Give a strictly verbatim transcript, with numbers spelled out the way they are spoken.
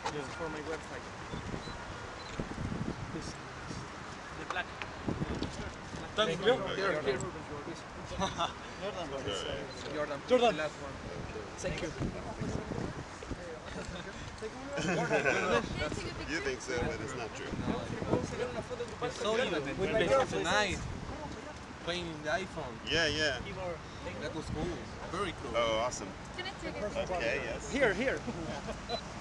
This is for my website. This. The black. Thank you. Here, here. Jordan. Jordan. The last one. Thank you. You think so, but it's not true. I saw you with my girl tonight playing the iPhone. Yeah, yeah. That was cool. Very cool. Oh, awesome. Can I take a picture? Okay, yes. Here, here.